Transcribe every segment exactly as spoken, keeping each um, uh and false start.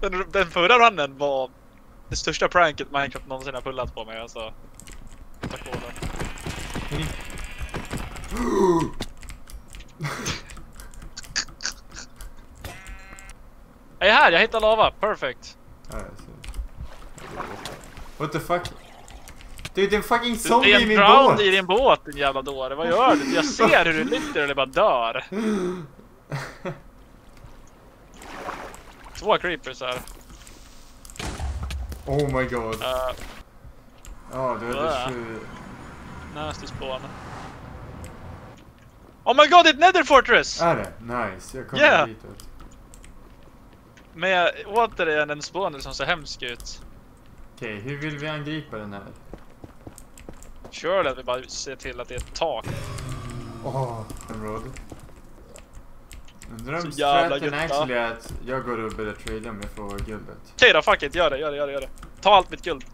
Den, den förra runnen var det största pranket Minecraft någonsin har pullat på mig, alltså. Tack på den. Jag är här, jag hittar lava. Perfect. What the fuck? Du, det är en fucking zombie i min båt. Det är en båt. i din båt, din jävla dåre. Vad gör du? Jag ser hur du lyfter eller bara dör. Två creepers här. Oh my god. Ja, uh, oh, du hade sju... Nasty spawn. Oh my god, det är ett nether fortress! Är det? Nice, jag kommer yeah. ditåt. Med återigen en spawner som ser hemsk ut. Okej, okay, hur vill vi angripa den här? Kör det, vi bara ser till att det är ett tak. Åh, oh, en road. Undrar om straten actually är att jag går och börjar trada om jag får guldet. Okej okay, då, fuck it, gör det, gör det, gör det, gör det. Ta allt mitt guld.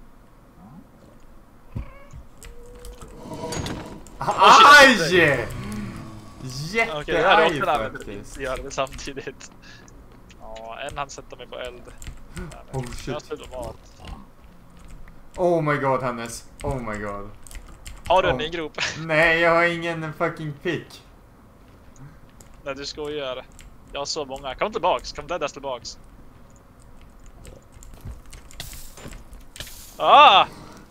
Aj! Jätteaj okay, faktiskt. Gör det samtidigt. Ja, en han sätter mig på eld. Oh shit. Mat. Oh my god, Hannes. Oh my god. Har du oh. en i grop? Nej, jag har ingen fucking pick. Nej, du skojar. Jag har så många. Kom tillbaks, kom där tillbaks. Ah!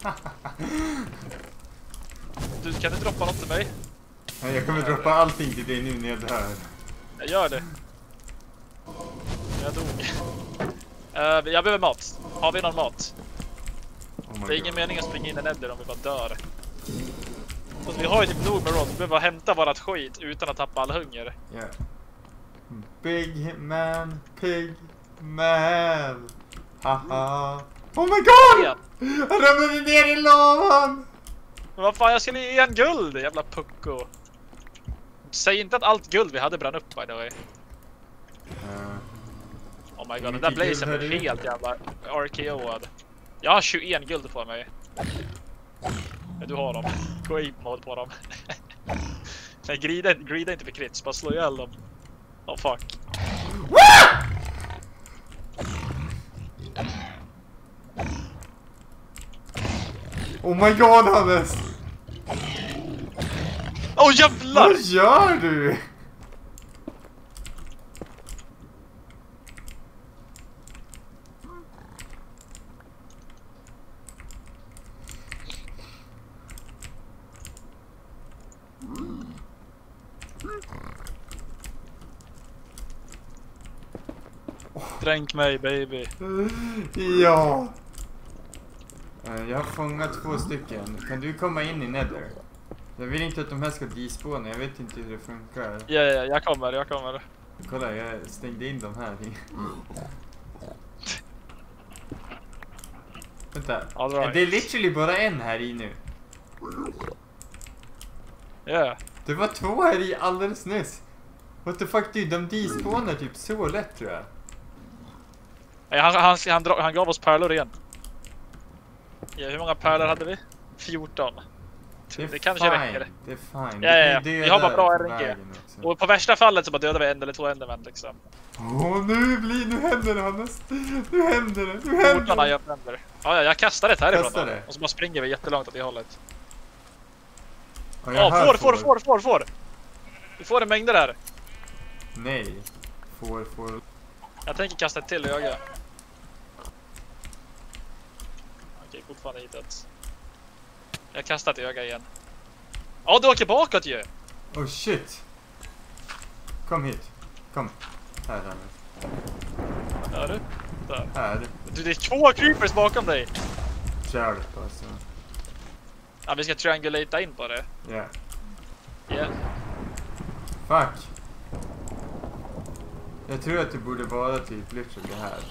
Du, kan du droppa något till mig? Nej, jag kommer droppa allting till dig nu när jag dör. Jag gör det. Jag dog. Uh, jag behöver mat. Har vi någon mat? Oh det är ingen mening att springa in i nether om vi bara dör. Så vi har ju typ nog med råd. Vi behöver bara hämta vårat skit utan att tappa all hunger. Yeah. Big man, pig man. Haha. Oh my god! Igen. Han ramlade ner i lavan! Men vad fan, jag skulle ge en guld, jävla pucko. Säg inte att allt guld vi hade brann upp, by the way. Uh, oh my god, den där blazen är helt jävla R K O-ad. Jag har tjugoett guld på mig. Men du har dem. Gå in mode på dem. Nej, grida, grida inte för crits, bara slå ihjäl dem. Oh fuck. Oh my god, Hannes! Åh oh, jävlar! Vad gör du? Dränk mig, baby. Ja. Jag har fångat två stycken. Kan du komma in i nether? Jag vill inte att de här ska despawna. Jag vet inte hur det funkar. Ja, ja, jag kommer, jag kommer. Kolla, jag stängde in de här. Vänta. Right. Det är literally bara en här i nu. Ja. Yeah. Det var två här i alldeles nyss. What the fuck, dude? De despawnar typ så lätt, tror jag. Nej, han, han, han, han, han gav oss pärlor igen. Ja, hur många pärlor hade vi? fjorton. Det, det kanske fine. räcker. Det är fine. Ja, ja, ja. Vi har bara bra R N G. Och på värsta fallet så bara dödar vi en eller två endermän liksom. Åh, oh, nu blir nu händer det, Hannes. Nu händer det. Nu händer det. Jag ja, ja, jag kastar det härifrån det. Och så bara springer vi jättelångt åt det hållet. Ja, oh, får, får, får, får, får. Vi får en mängder här. Nej. Får, får. Jag tänker kasta ett till öga. Okej, fortfarande hittat. Jag kastar ett öga igen. Ja, oh, du åker bakåt ju. Oh shit. Kom hit. Kom. Här, här. Där du? Där. Här. Du, det är två creepers bakom dig. Kör det på så. Ja, vi ska triangulata in på det. Ja. Yeah. Ja. Yeah. Fuck. Jag tror att det borde vara typ literally här.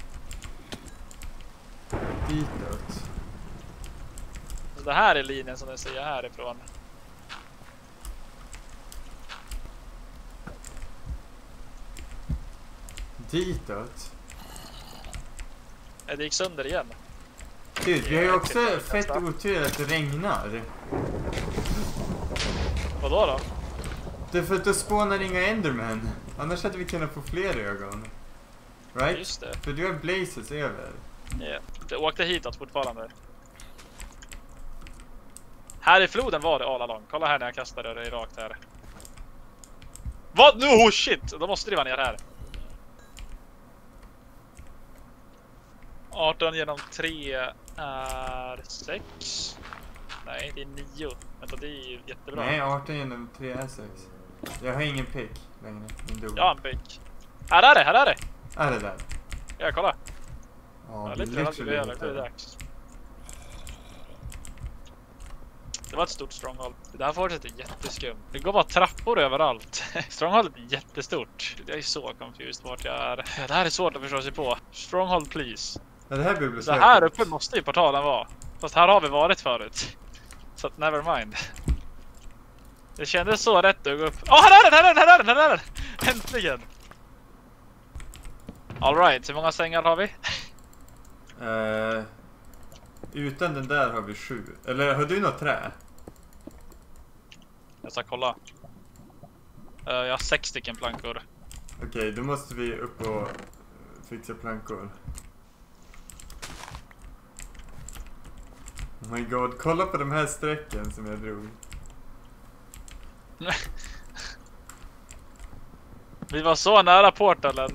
Ditåt. Så det här är linjen som jag ser härifrån. Ditåt? Ja, det gick sönder igen. Dude, vi har ju också fett otur att det regnar. Vadå då? Det är för att det spånar inga endermen. Annars hade vi kunnat få fler ögon. Right? Just det. För du har blazes över. Yeah. Det åkte hitåt fortfarande. Här i floden var det all along. Kolla här när jag kastade det rakt här. Vad? Nu? Oh shit! Då måste det vara ner här. arton genom tre är sex. Nej, det är nio. Vänta, det är ju jättebra. Nej, arton genom tre är sex. Jag har ingen pick längre. Min dog. Jag har en pick. Här är det, här är det! Är det där? Ja, kolla. Ja, Ja, det är lite redan literally det är inte. dags. Det var ett stort stronghold. Det där fortsätter jätteskumt. Det går bara trappor överallt. Stronghold är jättestort. Jag är så confused vart jag är. Det här är svårt att förstå sig på. Stronghold please. Ja, det här Så biblioteket. här uppe måste ju portalen vara. Fast här har vi varit förut. Så att never mind. Det kändes så rätt att gå upp. Åh, oh, här är den, här är den, här är den, här är den! Äntligen! Alright, hur många sängar har vi? Uh, utan den där har vi sju. Eller har du något trä? Jag ska kolla. Uh, jag har sex stycken plankor. Okej, okay, då måste vi upp och fixa plankor. Oh my god, kolla på de här strecken som jag drog. Vi var så nära portalen.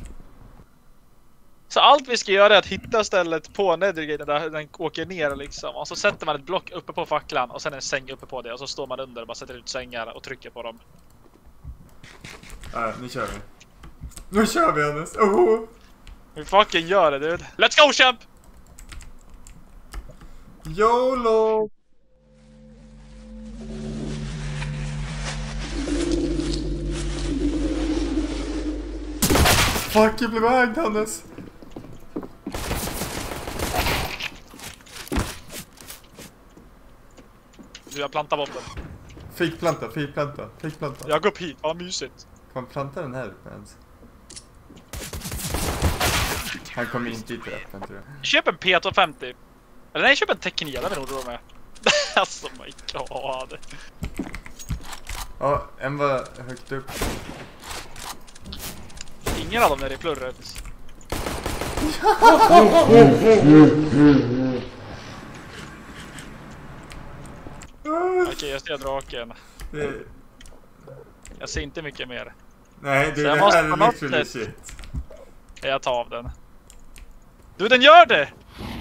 Så allt vi ska göra är att hitta stället på Nethergate där den åker ner liksom. Och så sätter man ett block uppe på facklan och sen en säng uppe på det. Och så står man under och bara sätter ut sängar och trycker på dem. Ja, nu kör vi. Nu kör vi, Hannes. Oh! Vi fucking gör det, dude. Let's go, champ! YOLO! Fuck, jag blev ägd, Hannes. Du, jag plantar bomben. Fick planta, fick planta, fick planta. Jag går upp hit, vad mysigt. Kan man planta den här uppe ens? Han kommer inte hit rätt, tror jag. Köp en P tvåhundrafemtio. Eller nej, köp en Teknia, den vill nog med. Alltså, my god. Ja, en var högt upp. Ingen av dem är i plurret. Okej, okay, jag ser draken. Det... Jag ser inte mycket mer. Nej, det, det det måste här är något literally sätt... shit. Jag tar av den. Du, den gör det!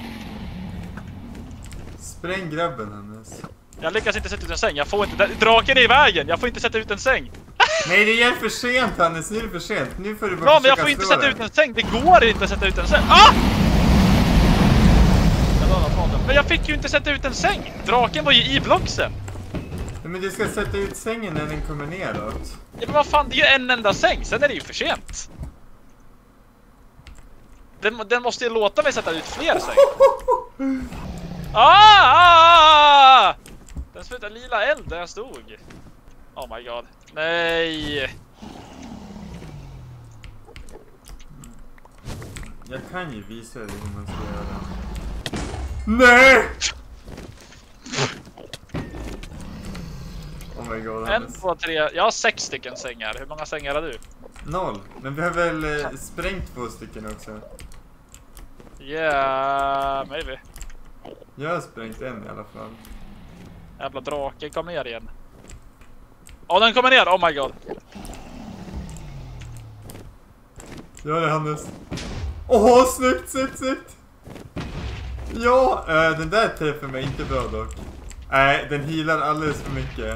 Spräng grabben, Hannes. Jag lyckas inte sätta ut en säng. Jag får inte... Draken är i vägen! Jag får inte sätta ut en säng! Nej, det är för sent, Hannes. Nu är det för sent. Nu får du bara ja, men jag får inte sätta den. ut en säng. Det går inte att sätta ut en säng. Ah! Men jag fick ju inte sätta ut en säng. Draken var ju i blocksen. Ja, men du ska sätta ut sängen när den kommer neråt. Ja, men vad fan, det är ju en enda säng. Sen är det ju för sent. Den, den måste ju låta mig sätta ut fler säng. Ah, ah, ah! Den slutade lila eld där jag stod. Oh my god. Nej. Jag kan ju visa dig hur man ska göra. Nej! Oh my god. En, två, tre. Jag har sex stycken sängar. Hur många sängar har du? Noll. Men vi har väl eh, sprängt två stycken också. Yeah, maybe. Jag har sprängt en i alla fall. Jävla drake, kom ner igen. Åh, oh, den kommer ner, oh my god. Ja, det är Hannes. Åh, oh, snyggt, snyggt, snyggt. Ja, äh, den där träffar mig inte bra dock. Nej, den healar alldeles för mycket.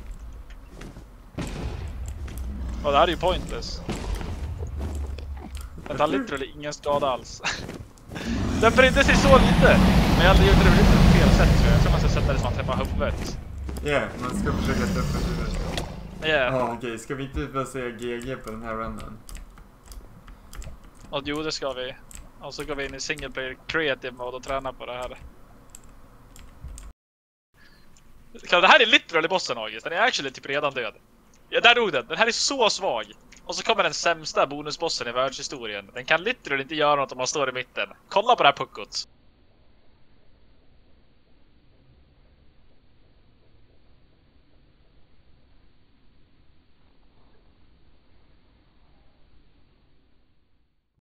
Och det här är ju pointless. Den tar literally ingen skada alls. Den brydde sig så lite. Men jag hade gjort det lite på fel sätt, tror jag. Jag tror man ska sätta det som att träffa huvudet. Ja, yeah, man ska försöka träffa huvudet. Ja. Yeah. Ja, okej. Okay. Ska vi inte bara säga G G på den här runnen? Och jo, det ska vi. Och så går vi in i single player creative mode och tränar på det här. Det här är literally bossen, August. Den är actually typ redan död. Ja, där dog den. Den här är så svag. Och så kommer den sämsta bonusbossen i världshistorien. Den kan literally inte göra något om man står i mitten. Kolla på det här puckot.